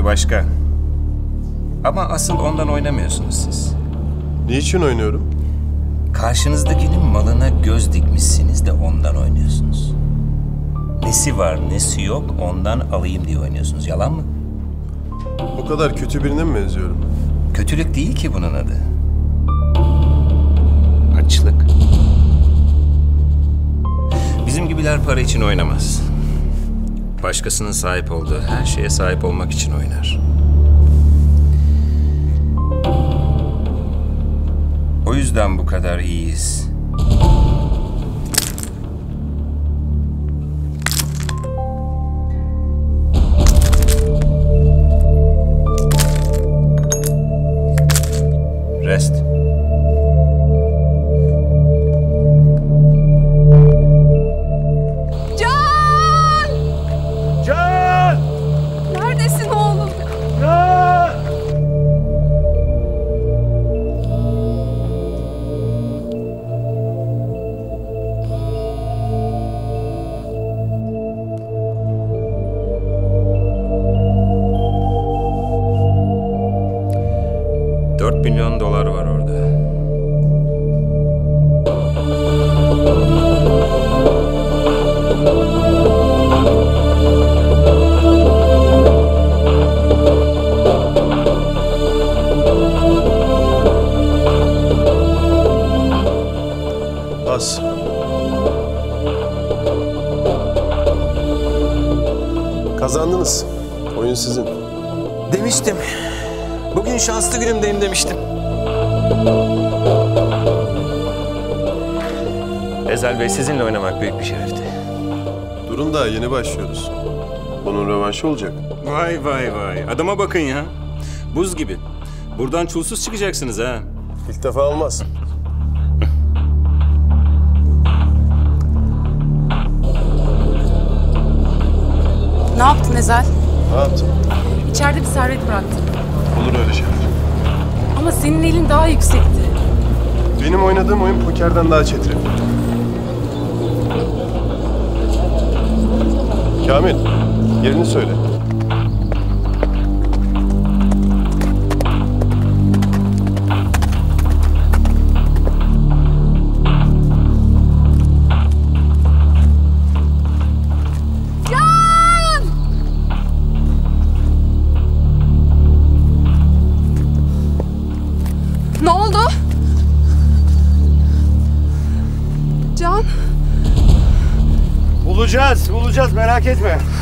oyuncu başka. Ama asıl ondan oynamıyorsunuz siz. Niçin oynuyorum? Karşınızdakinin malına göz dikmişsiniz de ondan oynuyorsunuz. Nesi var, nesi yok ondan alayım diye oynuyorsunuz. Yalan mı? O kadar kötü birine mi benziyorum? Kötülük değil ki bunun adı. Açlık. Bizim gibiler para için oynamaz. Başkasının sahip olduğu her şeye sahip olmak için oynar. O yüzden bu kadar iyiyiz. Rest. Can! Can! Neredesin oğlum? Can! $4 milyon var orada. Az. Kazandınız. Oyun sizin. Demiştim. Bugün şanslı günümdeyim demiştim. Ezel Bey, sizinle oynamak büyük bir şerefti. Durun daha yeni başlıyoruz. Bunun rövanşı olacak. Vay vay vay. Adama bakın ya. Buz gibi. Buradan çulsuz çıkacaksınız ha. İlk defa olmaz. Ne yaptın Ezel? Ne yaptın? İçeride bir servet bıraktın. Olur öyle şeyler. Ama senin elin daha yüksekti. Benim oynadığım oyun pokerden daha çetrefil. Kamil, yerini söyle. Can! Ne oldu? Can? Bulacağız merak etme.